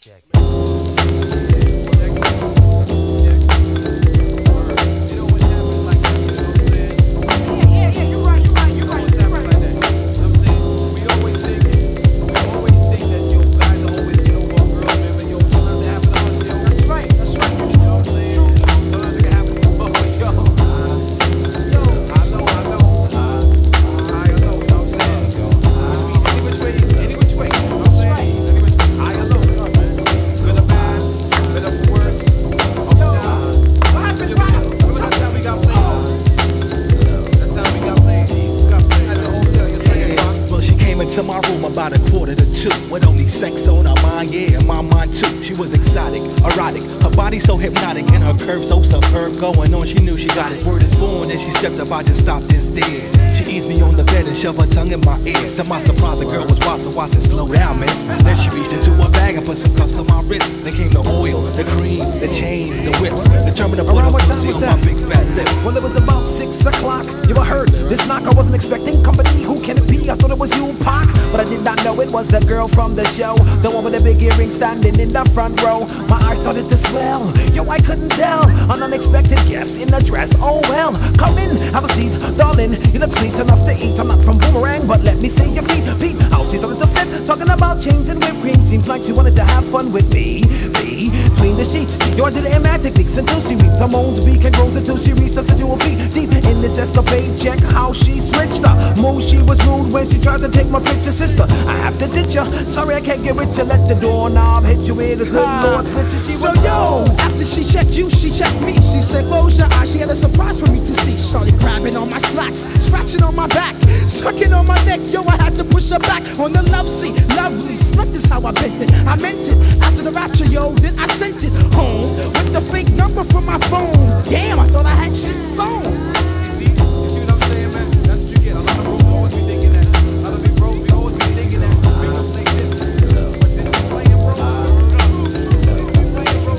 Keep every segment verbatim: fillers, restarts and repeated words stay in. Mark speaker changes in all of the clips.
Speaker 1: To my room about a quarter to two, with only sex on her mind, yeah, and my mind too. She was exotic, erotic, her body so hypnotic, and her curves so superb. Going on, she knew she got it. Word is born, and she stepped up, I just stopped instead. She eased me on the bed and shoved her tongue in my ear. To my surprise, the girl was watching, so I said, slow down, miss. Then she reached into her bag and put some cuffs on my wrist. Then came the oil, the cream, the chains, the whips. Determined to put a pussy on my big fat lips.
Speaker 2: Well, it was about six o'clock. You ever heard this knock? I wasn't expecting company. Who can it be? I thought it was you, Pac, but I did not know it was the girl from the show, the one with the big earrings standing in the front row. My eyes started to swell. Yo, I couldn't tell. An unexpected guest in a dress. Oh well, come in, have a seat, darling. You look sweet enough to eat. I'm not from Boomerang, but let me see your feet. Peep, how she started to flip, talking about chains and whipped cream. Seems like she wanted to have fun with me. Me, between the sheets. Yo, I did it in mad techniques until she reaped her moans. Beak and grows until she reached the sensual beat. Deep in this escapade, check how she switched her move. She was rude when she tried to take my picture, sister. I have to ditch her. Sorry, I can't get with you. Let the doorknob hit you with a good Lord's picture. She
Speaker 3: so
Speaker 2: was
Speaker 3: yo, after she checked you, she checked me. She said, close your eyes. She had a surprise for me to see. Started grabbing on my slacks, scratching on my back, sucking on my neck. Yo, I had to push her back on the love seat. Lovely, split is how I bent it. I meant it. After the rapture, yo, then I sent it home with the fake number from my phone. Damn, I thought I had shit sewn.
Speaker 4: You see, you see what I'm saying, man? That's what you get. A lot of bros always be thinking that. A lot of big bros be always be thinking that. Bring up fake tips. But this be playing bros. This be playing bros.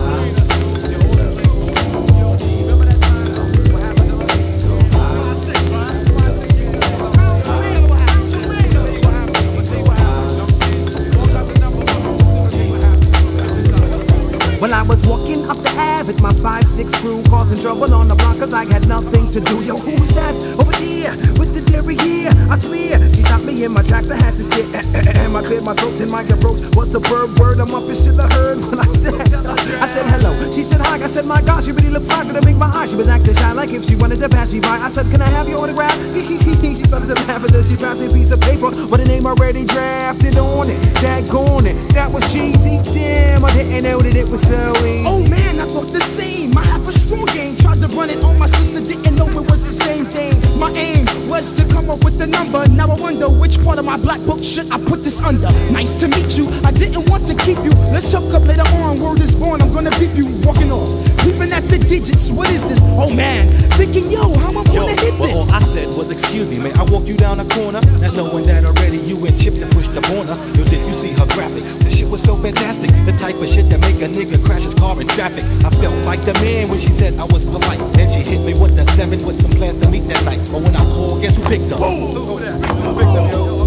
Speaker 4: Remember that time? What happened to us? Five, six, right? Five, six years ago. What happened? What happened? I'm gonna tell you what happened. I'm saying, you won't got the number, but I'm still gonna tell you what happened.
Speaker 2: Well, I was walking up the Ave with my five six crew, causing trouble on the block cause I had nothing to do. Yo, who's that over there with the derriere? I swear, she stopped me in my tracks. I had to stare. And I cleared my throat, then my approach was a verb word. I'm up and shit I heard when I said I said hello. She said hi. I said my gosh, she really looked fine. Gonna make my eye. She was acting shy like if she wanted to pass me by. I said, can I have your autograph? She started to laugh and then she passed me a piece of paper with a name already drafted on it. Daggone it, that was cheesy. Damn, I didn't know that it was so easy.
Speaker 3: Oh man, I thought the same. I have a strong game. Tried to run it on my sister, didn't know it was the same thing. My aim was to come up with the number. Now I wonder which part of my black book should I put this under. Nice to meet you. I didn't want to keep you. Let's hook up later on. Word is born. I'm gonna beep you. Walking off, peeping at the digits. What is this? Oh man, thinking yo, how am I
Speaker 1: Yo,
Speaker 3: gonna hit
Speaker 1: well,
Speaker 3: this?
Speaker 1: all I said was excuse me, man. I walked you down the corner, not knowing that already you and Chip that pushed the corner. Yo, did you see her graphics? The shit was so fantastic. The type of shit that make a nigga crash his car in traffic. I felt like the man when she said I was polite. Then she hit me with the seven with some plans to meet that night. But when I called, guess who picked up?
Speaker 4: Who that? Who picked up, yo?